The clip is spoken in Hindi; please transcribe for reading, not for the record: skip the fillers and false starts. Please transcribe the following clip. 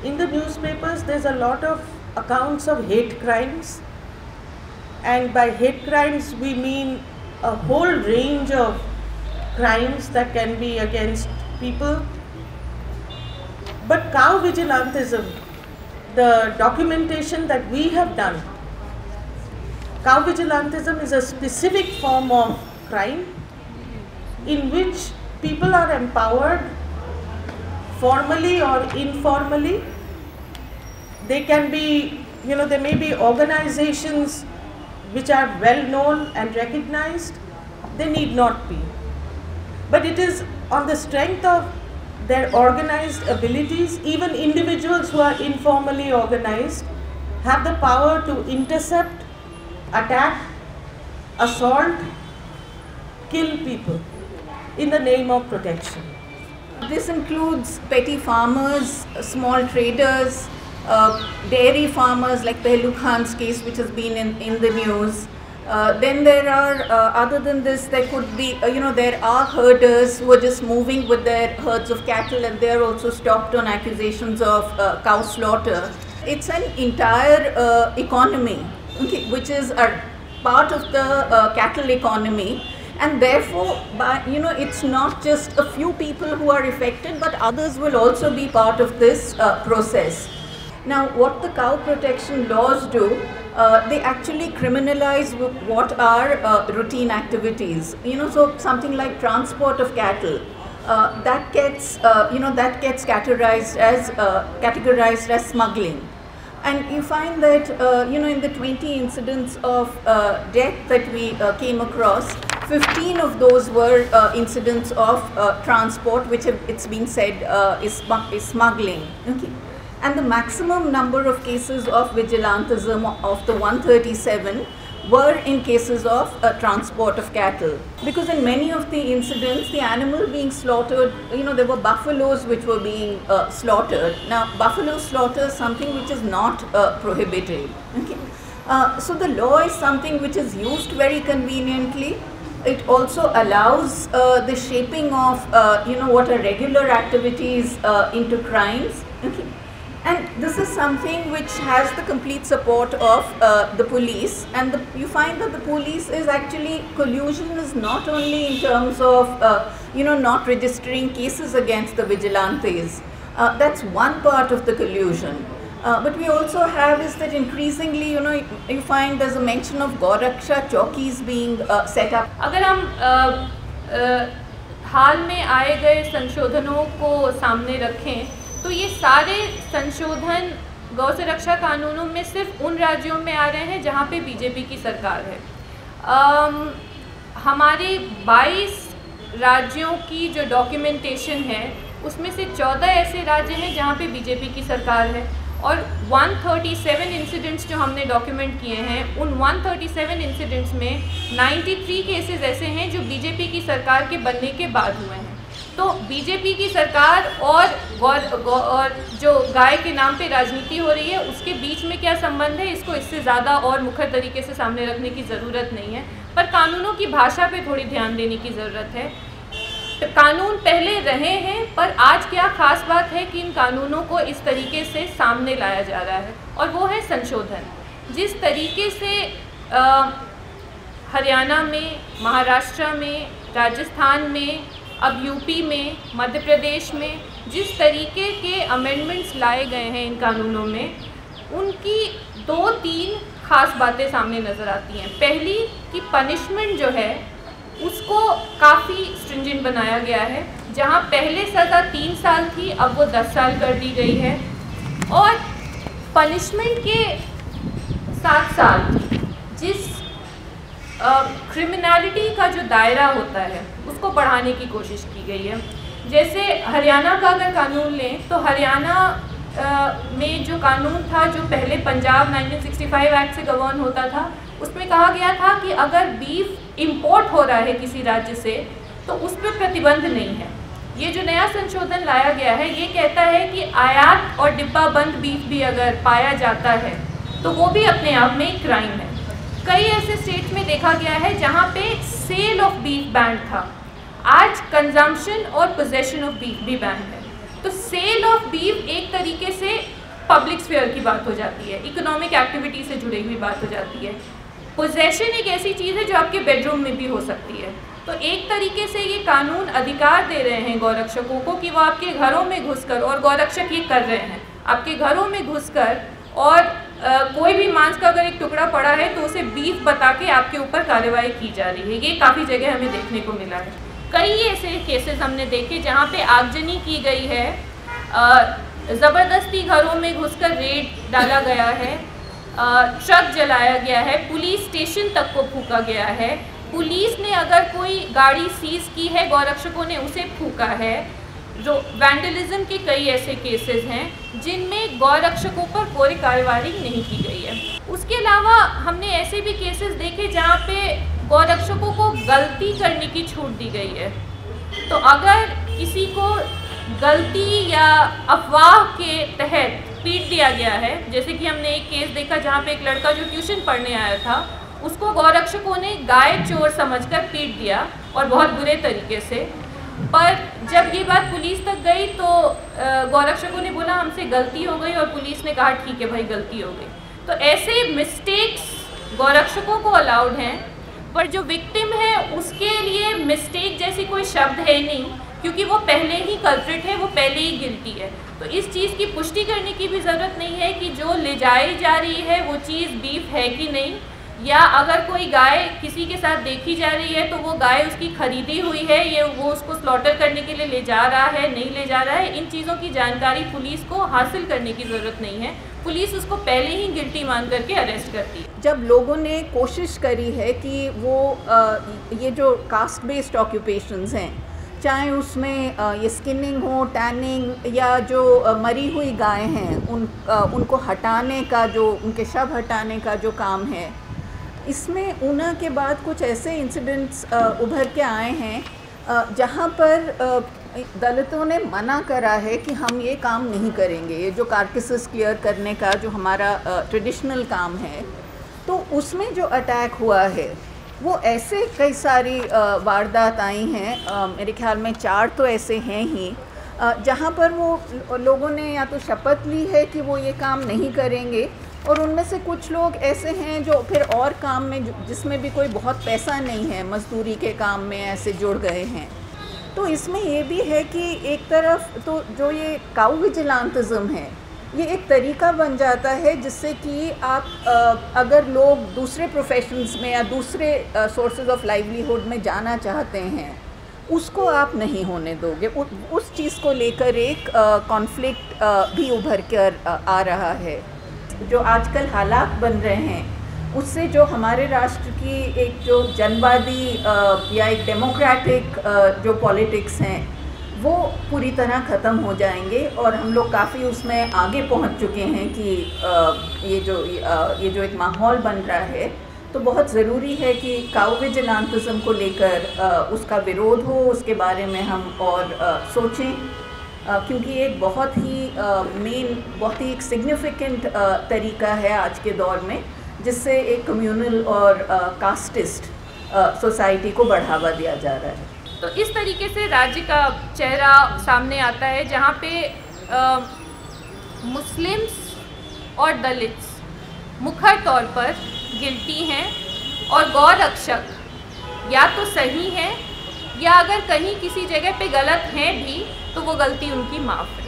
in the newspapers there's a lot of accounts of hate crimes, and by hate crimes we mean a whole range of crimes that can be against people. But Cow Vigilantism, the documentation that we have done, Cow Vigilantism is a specific form of crime in which people are empowered formally or informally. They can be, there may be organizations which are well known and recognized. They need not be. But it is on the strength of their organized abilities. Even individuals who are informally organized have the power to intercept, attack, assault, kill people in the name of protection. This includes petty farmers, small traders, dairy farmers like Pehlu Khan's case, which has been in the news. Then there are, other than this, there could be, there are herders who are just moving with their herds of cattle, and they are also stopped on accusations of cow slaughter. It's an entire economy, okay, which is a part of the cattle economy, and therefore, it's not just a few people who are affected, but others will also be part of this process. Now, what the cow protection laws do, they actually criminalize what are routine activities. So something like transport of cattle, that gets categorized as smuggling. And you find that in the 20 incidents of death that we came across, 15 of those were incidents of transport, which it's been said is smuggling. Okay. And the maximum number of cases of vigilantism of the 137 were in cases of transport of cattle. Because in many of the incidents, the animal being slaughtered, there were buffaloes which were being slaughtered. Now, buffalo slaughter is something which is not prohibited. Okay. So the law is something which is used very conveniently. It also allows the shaping of, what are regular activities into crimes. Okay. And this is something which has the complete support of the police, and you find that the police is actually, collusion is not only in terms of, not registering cases against the vigilantes. That's one part of the collusion. But we also have is that increasingly, you find there's a mention of Gauraksha chowkis being set up. अगर हम हाल में आए गए संशोधनों को सामने रखें, तो ये सारे संशोधन गौ संरक्षा कानूनों में सिर्फ उन राज्यों में आ रहे हैं जहाँ पे बीजेपी की सरकार है। हमारे 22 राज्यों की जो डॉक्यूमेंटेशन है, उसमें से 14 ऐसे राज्य हैं जहाँ पे बीजेपी की सरकार है, और 137 इंसिडेंट्स जो हमने डॉक्यूमेंट किए हैं, उन 137 इंसिडेंट्स में 93 केसेस ऐसे हैं जो बीजेपी की सरकार के बनने के बाद हुए हैं। तो बीजेपी की सरकार और जो गाय के नाम पे राजनीति हो रही है, उसके बीच में क्या संबंध है, इसको इससे ज़्यादा और मुखर तरीके से सामने रखने की ज़रूरत नहीं है। पर कानूनों की भाषा पे थोड़ी ध्यान देने की ज़रूरत है। तो कानून पहले रहे हैं, पर आज क्या ख़ास बात है कि इन कानूनों को इस तरीके से सामने लाया जा रहा है, और वो है संशोधन। जिस तरीके से हरियाणा में, महाराष्ट्र में, राजस्थान में, अब यूपी में, मध्य प्रदेश में जिस तरीके के अमेंडमेंट्स लाए गए हैं इन कानूनों में, उनकी 2-3 ख़ास बातें सामने नज़र आती हैं। पहली कि पनिशमेंट जो है उसको काफ़ी स्ट्रिंजेंट बनाया गया है। जहां पहले सज़ा 3 साल थी, अब वो 10 साल कर दी गई है, और पनिशमेंट के साथ साथ जिस क्रिमिनलिटी का जो दायरा होता है उसको बढ़ाने की कोशिश की गई है। जैसे हरियाणा का अगर कानून लें, तो हरियाणा में जो कानून था, जो पहले पंजाब 1965 एक्ट से गवर्न होता था, उसमें कहा गया था कि अगर बीफ इंपोर्ट हो रहा है किसी राज्य से, तो उस पर प्रतिबंध नहीं है। ये जो नया संशोधन लाया गया है, ये कहता है कि आयात और डिब्बाबंद बीफ भी अगर पाया जाता है तो वो भी अपने आप में एक क्राइम है। कई ऐसे स्टेट्स में देखा गया है जहाँ पे सेल ऑफ बीफ बैन था, आज कंजम्पशन और पोजेशन ऑफ बीफ भी बैन है। तो सेल ऑफ बीफ एक तरीके से पब्लिक स्फीयर की बात हो जाती है, इकोनॉमिक एक्टिविटी से जुड़ी हुई बात हो जाती है। पोजेशन एक ऐसी चीज़ है जो आपके बेडरूम में भी हो सकती है। तो एक तरीके से ये कानून अधिकार दे रहे हैं गौरक्षकों को कि वो आपके घरों में घुसकर, और गौरक्षक ये कर रहे हैं, आपके घरों में घुसकर और कोई भी मांस का अगर एक टुकड़ा पड़ा है तो उसे बीफ बता के आपके ऊपर कार्रवाई की जा रही है। ये काफ़ी जगह हमें देखने को मिला है। कई ऐसे केसेस हमने देखे जहाँ पे आगजनी की गई है, ज़बरदस्ती घरों में घुसकर रेड डाला गया है, ट्रक जलाया गया है, पुलिस स्टेशन तक को फूका गया है, पुलिस ने अगर कोई गाड़ी सीज की है गौरक्षकों ने उसे फूका है। जो वैंडलिज्म के कई ऐसे केसेस हैं जिनमें गौरक्षकों पर कोई कार्रवाई नहीं की गई है। उसके अलावा हमने ऐसे भी केसेस देखे जहाँ पे गौरक्षकों को गलती करने की छूट दी गई है। तो अगर किसी को गलती या अफवाह के तहत पीट दिया गया है, जैसे कि हमने एक केस देखा जहाँ पे एक लड़का जो ट्यूशन पढ़ने आया था उसको गौरक्षकों ने गाय चोर समझकर पीट दिया और बहुत बुरे तरीके से। पर जब ये बात पुलिस तक गई तो गौरक्षकों ने बोला हमसे गलती हो गई, और पुलिस ने कहा ठीक है भाई गलती हो गई। तो ऐसे मिस्टेक्स गौरक्षकों को अलाउड हैं, पर जो विक्टिम है उसके लिए मिस्टेक जैसी कोई शब्द है नहीं, क्योंकि वो पहले ही कल्प्रिट है, वो पहले ही गिल्टी है। तो इस चीज़ की पुष्टि करने की भी ज़रूरत नहीं है कि जो ले जाई जा रही है वो चीज़ बीफ है कि नहीं, या अगर कोई गाय किसी के साथ देखी जा रही है तो वो गाय उसकी खरीदी हुई है, ये वो उसको स्लॉटर करने के लिए ले जा रहा है नहीं ले जा रहा है, इन चीज़ों की जानकारी पुलिस को हासिल करने की ज़रूरत नहीं है। पुलिस उसको पहले ही गिल्टी मान करके अरेस्ट करती है। जब लोगों ने कोशिश करी है कि वो ये जो कास्ट बेस्ड ऑक्यूपेशंस हैं, चाहे उसमें ये स्किनिंग हो, टैनिंग, या जो मरी हुई गाय हैं उनको हटाने का, जो उनके शव हटाने का जो काम है, इसमें ऊना के बाद कुछ ऐसे इंसिडेंट्स उभर के आए हैं जहाँ पर दलितों ने मना करा है कि हम ये काम नहीं करेंगे। ये जो कार्केसेस क्लियर करने का जो हमारा ट्रेडिशनल काम है, तो उसमें जो अटैक हुआ है वो ऐसे कई सारी वारदात आई हैं, मेरे ख्याल में 4 तो ऐसे हैं ही, जहाँ पर वो लोगों ने या तो शपथ ली है कि वो ये काम नहीं करेंगे, और उनमें से कुछ लोग ऐसे हैं जो फिर और काम में जिसमें भी कोई बहुत पैसा नहीं है, मजदूरी के काम में ऐसे जुड़ गए हैं। तो इसमें ये भी है कि एक तरफ तो जो ये काउ विजिलांटिज्म है ये एक तरीका बन जाता है जिससे कि आप अगर लोग दूसरे प्रोफेशंस में या दूसरे सोर्सेज ऑफ लाइवलीहुड में जाना चाहते हैं उसको आप नहीं होने दोगे। उस चीज़ को लेकर एक कॉन्फ्लिक्ट भी उभर कर आ रहा है। जो आजकल हालात बन रहे हैं उससे जो हमारे राष्ट्र की एक जो जनवादी या एक डेमोक्रेटिक जो पॉलिटिक्स हैं वो पूरी तरह ख़त्म हो जाएंगे, और हम लोग काफ़ी उसमें आगे पहुंच चुके हैं कि ये जो एक माहौल बन रहा है, तो बहुत ज़रूरी है कि काउ विजिलेंटिज्म को लेकर उसका विरोध हो, उसके बारे में हम और सोचें, क्योंकि एक बहुत ही बहुत ही एक सिग्निफिकेंट तरीका है आज के दौर में जिससे एक कम्युनल और कास्टिस्ट सोसाइटी को बढ़ावा दिया जा रहा है। तो इस तरीके से राज्य का चेहरा सामने आता है जहाँ पे मुस्लिम्स और दलित्स मुखर तौर पर गिल्टी हैं, और गौरक्षक या तो सही हैं या अगर कहीं किसी जगह पे गलत हैं भी तो वो गलती उनकी माफ़ है।